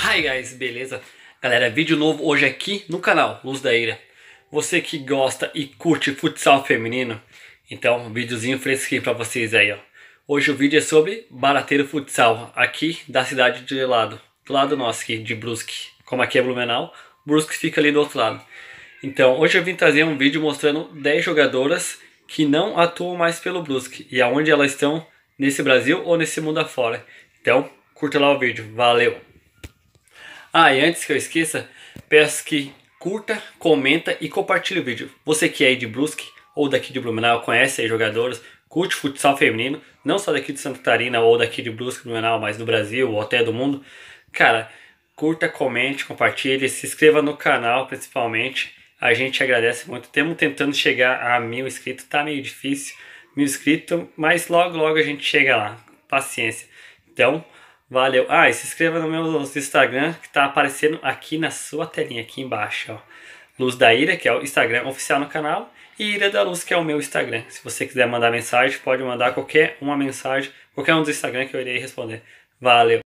Hi guys, beleza? Galera, vídeo novo hoje aqui no canal Luz da Ira. Você que gosta e curte futsal feminino, então um videozinho fresquinho pra vocês aí, ó. Hoje o vídeo é sobre Barateiro Futsal, aqui da cidade de lado, do lado nosso aqui, de Brusque. Como aqui é Blumenau, Brusque fica ali do outro lado. Então hoje eu vim trazer um vídeo mostrando 10 jogadoras que não atuam mais pelo Brusque e aonde elas estão nesse Brasil ou nesse mundo afora. Então curta lá o vídeo, valeu! Ah, e antes que eu esqueça, peço que curta, comenta e compartilhe o vídeo. Você que é aí de Brusque ou daqui de Blumenau, conhece aí jogadoras, curte futsal feminino, não só daqui de Santa Catarina ou daqui de Brusque, Blumenau, mas do Brasil ou até do mundo. Cara, curta, comente, compartilhe, se inscreva no canal principalmente. A gente agradece muito. Estamos tentando chegar a 1000 inscritos, tá meio difícil, 1000 inscritos, mas logo a gente chega lá. Paciência. Então, valeu. Ah, e se inscreva no meu Instagram, que tá aparecendo aqui na sua telinha, aqui embaixo, ó. Luz da Ira, que é o Instagram oficial no canal, e Ira da Luz, que é o meu Instagram. Se você quiser mandar mensagem, pode mandar qualquer uma mensagem, qualquer um dos Instagram que eu irei responder. Valeu.